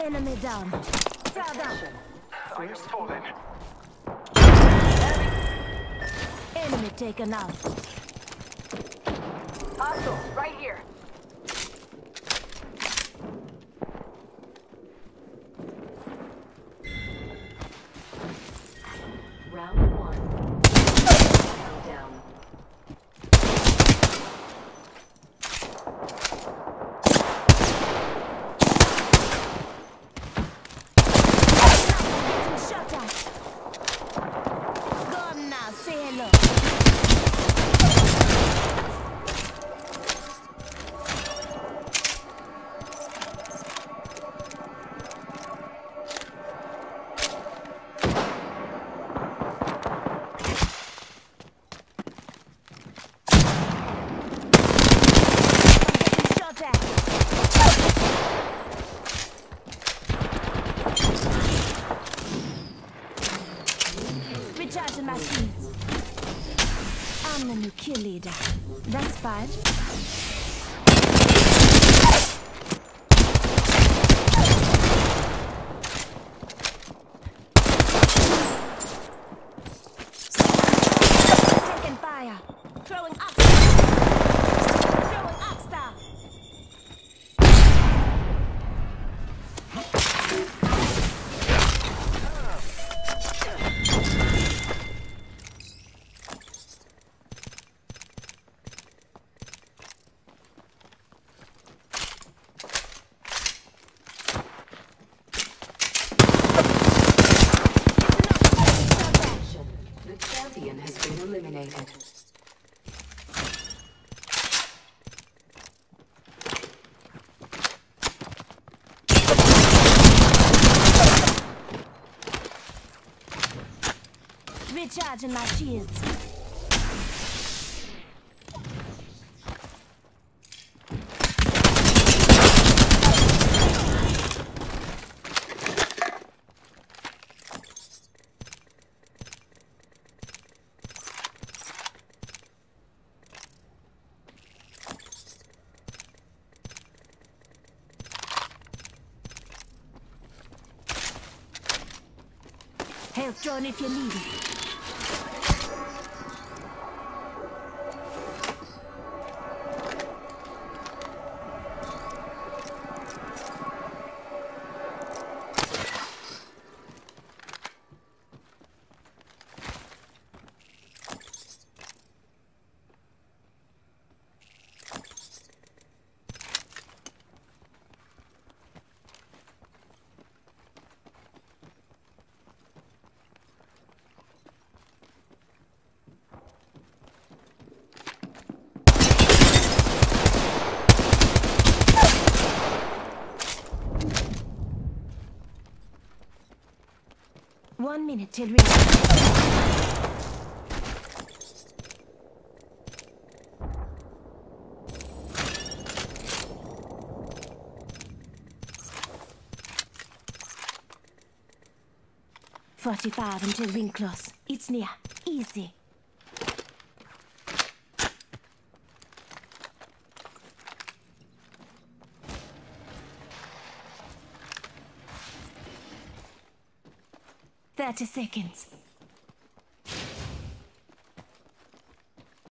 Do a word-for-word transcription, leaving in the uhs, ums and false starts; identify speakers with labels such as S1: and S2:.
S1: Enemy down. Brother.
S2: I have fallen.
S1: Enemy taken out.
S3: Hostile, right here.
S4: Round one. Countdown.
S1: Shut up. Go on now, say hello. Shot at. Recharging my shields. I'm the new kill leader. That's fine. Taking fire. Throwing up. Throwing up star.
S4: The champion has been eliminated.
S1: Recharging my shields. Health drone if you need it. One minute till we... Forty-five until ring close. It's near. Easy. Thirty seconds.